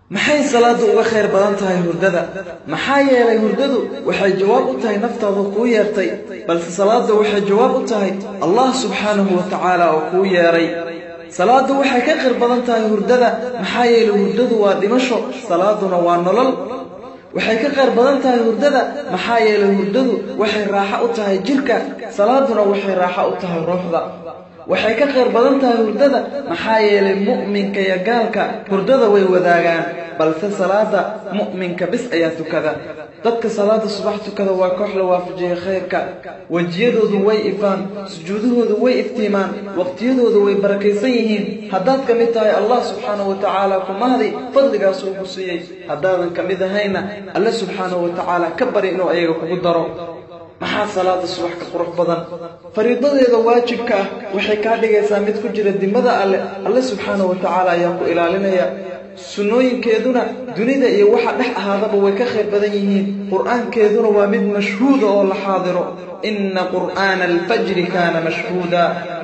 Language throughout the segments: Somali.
maxay salaadu uga khayr badan tahay hurdada maxaa yeelay hurdadu waxay jawaab u tahay naftaadu ku yeertay balse salaadu waxay jawaab u tahay Allah subhanahu wa ta'ala oo ku yeeray salaadu waxay ka khayr badan tahay hurdada maxaa yeelay hurdadu waa dhimasho salaaduna waa nolol waxay ka khayr badan tahay hurdada maxaa yeelay hurdadu waxay raaxo u tahay jirka salaaduna waxay raaxo u tahay ruuxda waxay ka khayr badan tahay hurdada maxaa yeelay mu'minka iyo gaalka hurdada way wadaagaan balse salaada mu'minka bis ayaa tukada dadka salaada subax tukada waa koox la waafajiyay khayrka wajiyadoodu way ifaan sujuudahoodu way iftiimaan waqtiyadoodu way barakaysan yihiin haddaad ka mid tahay Allah subhanahu wa ta'ala kumahdi fadligaas uu ku siiyay haddaadan ka mid ahayna Allah subhanahu wa ta'ala ka bari inuu ayaga kugu daro maxaa salaada subax ka qurux badan fariidadeeda waajibka ah waxay ka dhigaysaa mid ku jira dimada alle subhanahu wa ta'ala ayaa ku ilaalinaya sunnooyinkeeduna dunida iyo waxa dhex ahaadaba way ka khayr badan yihiin quraankeeduna waa mid mashhuud oo la xaadiro inna qur'aan al-fajr kana mashhuuda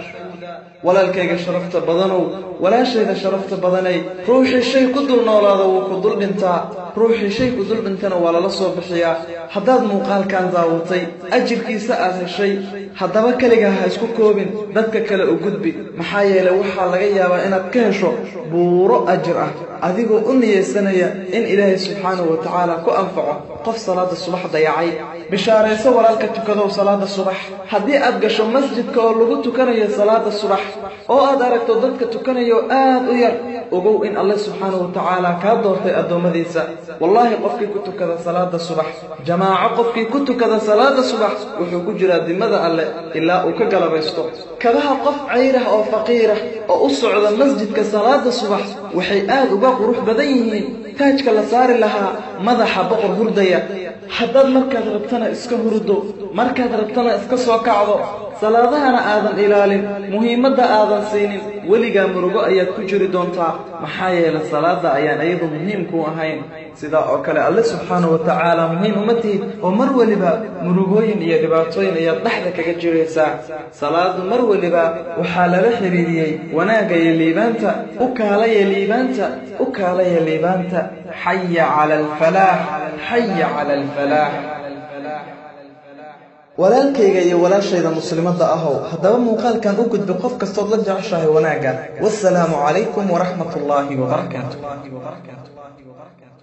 walaalkayga sharafta badanow walaashayda sharafta badanay ruuxii shay ku dul noolaado wuu ku dul dhintaa ruuxii shay ku dul dhintana waa lala soo bixiyaa haddaad muuqaalkan daawatay ajirkiisa aad heshay haddaba kaligaa ha isku koobin dadka kale u gudbi maxaa yeelay waxaa laga yaabaa inaad ka hesho buuro ajir ah adigoo u niyeysanaya in ilaahay subxaanahu wa tacaala ku anfaco qof salaada subax dayacay bishaarayso walaalka tukadow salaada subax haddii aad gasho masjidka oo lagu tukanayo salaada subax oo aad aragto dadka tukanayo aad u yar ogow in Allah subhanahu wa ta'ala ka doortay adoomadiisa wallahi qofkii ku tukada salaada subax jamaaco qofkii ku tukada salaada subax wuxuu ku jiraa dimada alle ilaa uu ka galabaysto kadaha qof ceyrah oo faqiirah oo u socda masjidka salaada subax waxay aad uga qurux badan yihiin taajka la saari lahaa madaxa boqor hurdaya haddaad markaad rabtana iska hurdo markaad rabtana iska soo kacdo salaadahana aadan ilaalin muhiimadda aadan siinin weligaa murugo ayaad ku jiri doontaa maxaa yeelay salaada ayaan ayadu muhiim ku ahayn sida oo kale Allah subhanahu wa ta'ala muhiim uma tihid oo mar waliba murugooyin iyo dhibaatooyin ayaad dhaxda kaga jiraysaa salaadu mar waliba waxaa laga xiriiriyay wanaaga iyo liibaanta u kaalaya liibaanta hayya 'ala al-falah hayya 'ala al-falah walaalkayga iyo walaashayda muslimada ahow haddaba muuqaalkan u gudbi qof kastood la jeceshahay wanaaga wassalaamu calaykum waraxmatullaahi wabarakaatuh